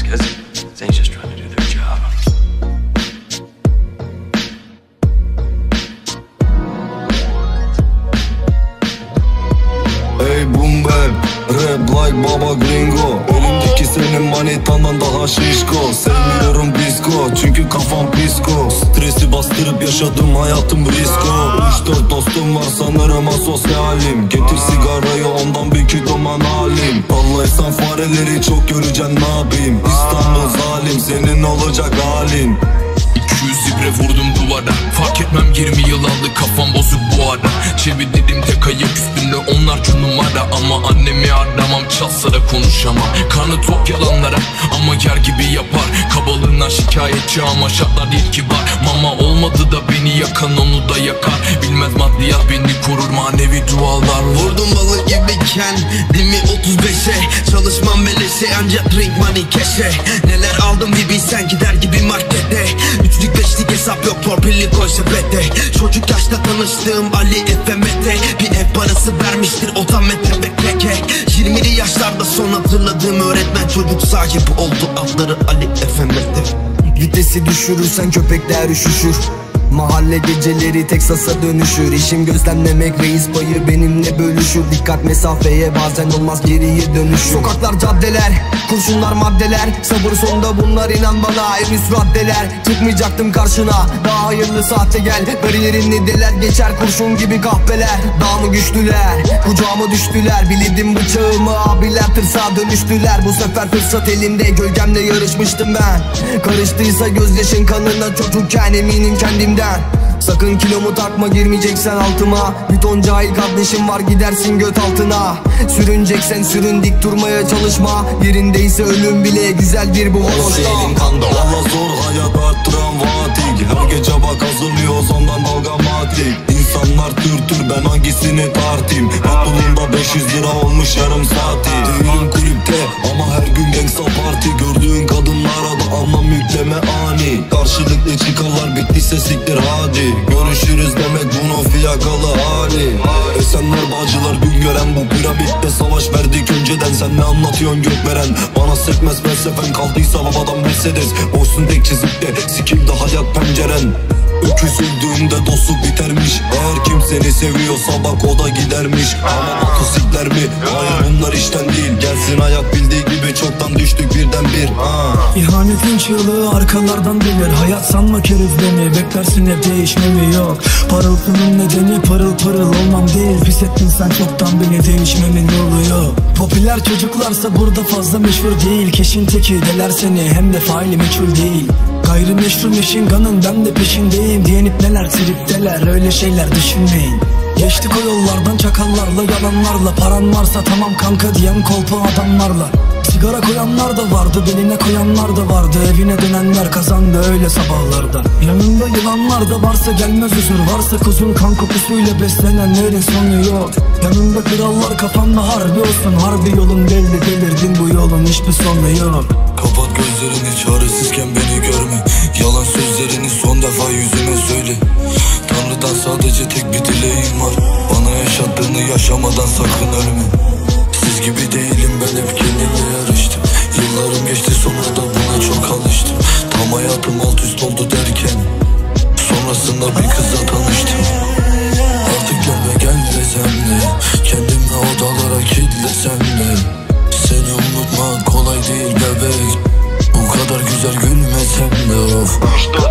because things just trying to do their job. Hey boom bap, rap like Baba Gringo. Elimdeki senin manitandan daha şişko. Sevmiyorum disco çünkü kafam psiko. Stresi bastırıp yaşadım hayatım risko. 3-4 dostum var sanırım asosyalim. Getir sigarayı ondan bir kidoman halim. Vallahi sen fareleri çok göreceksin ne yapayım. İstanbul zalim senin olacak halin. 200 ibre vurdum duvara. Fark etmem 20 yıl aldı, kafam bozuk bu ara. Çevirdim tek ayak üstünde onlarca numara. Ama annemi aramam, çalsa da konuşamam. Karnı tok yalanlara ama yer gibi yapar. Kabalığından şikayetçi ama şartlar değil kibar. Mama olmadı da beni yakan onu da yakar. Bilmez maddiyat beni korur manevi dualar. Vurdum balık gibiyken dimi 35'e. Çalışmam beleşe ancak drink money keşe. Neler aldım bir bilsen gider gibi markette. Üçlük beşlik hesap yok torpilli koy sepete. Çocuk yaşta tanıştığım Ali FM'de. Bir ev parası vermiştir otometre bekleke. 20'li yaşlarda son hatırladığım öğretmen. Çocuk sahibi oldu adları Ali FM'de. Vitesi düşürürsen köpekler üşüşür. Mahalle geceleri Teksas'a dönüşür. İşim gözlemlemek, reis payı benimle bölüşür. Dikkat mesafeye bazen olmaz geriye dönüşür. Sokaklar caddeler, kurşunlar maddeler. Sabır sonunda bunlar inan bana en üst raddeler. Çıkmayacaktım karşına daha hayırlı sahte gel. Bariyerini deler geçer kurşun gibi kahpeler. Daha mı güçlüler, kucağıma düştüler. Bilirdim bıçağımı abiler tırsağa dönüştüler. Bu sefer fırsat elimde gölgemle yarışmıştım ben. Karıştıysa gözyaşın kanına çocukken eminim kendimden. Sakın kilomu takma girmeyeceksen altıma. Bir ton cahil kardeşim var gidersin göt altına. Sürüneceksen sürün dik durmaya çalışma. Yerindeyse ölüm bile güzel bir bu hoşta. Valla zor hayat arttıran vatik. Her gece bak hazırlıyoruz ondan dalgamatik. İnsanlar tür ben hangisini tartayım. Mutluluğumda 500 lira olmuş yarım saati. Değilim kulüpte ama her gün gangsta parti. Gördüğün kadınlara da anlam yükleme ani. Karşılıklı çıkarlar bittiyse siktir hadi. Görüşürüz demek bunu fiyakalı hali. Esenler bağcılar gün gören bu piramitte savaş verdik önceden. Sen ne anlatıyorsun gökveren? Bana sekmez felsefen kaldıysa babadan Mercedes. Boşsun tek çizikte sikildi hayat penceren. Öküz öldüğünde dostluk bitermiş. Eğer kim seni seviyorsa bak o da gidermiş. Ama motosikler mi? Hayır bunlar işten değil. Gelsin hayat bildiği gibi çoktan düştük birden bir. İhanetin çığlığı arkalardan gelir. Hayat sanma kerizlemi, beklersin hep değişmemi yok. Parıltının nedeni pırıl pırıl olmam değil. Pis ettin sen çoktan beni değişmemin yolu yok. Popüler çocuklarsa burada fazla meşhur değil. Keşin teki deler seni hem de faili meçhul değil. Gayrimeşru meşinganın ben de peşindeyim. Diyenip neler tripteler öyle şeyler düşünmeyin. Geçtik o yollardan çakallarla yalanlarla. Paran varsa tamam kanka diyen kolpa adamlarla. Sigara koyanlar da vardı, beline koyanlar da vardı. Evine dönenler kazandı öyle sabahlarda. Yanında yılanlar da varsa gelmez huzur. Varsa kuzun kan kokusuyla beslenenlerin sonu yok. Yanında krallar kafanda harbi olsun. Harbi yolun belli delirdin bu yolun hiçbir sonu yok. Kapat gözlerini çaresizken beni görme. Yalan sözlerini son defa yüzüme söyle. Tanrı'dan sadece tek bir dileğim var. Bana yaşattığını yaşamadan sakın ölme. Siz gibi değilim ben hep kendimle yarıştım. Yıllarım geçti sonra da buna çok alıştım. Tam hayatım alt üst oldu derken sonrasında bir kızla tanıştım. Artık gel desem de kendimi odalara kilitlesem de seni unutmak kolay değil bebek. Bu kadar güzel gülmesem de of.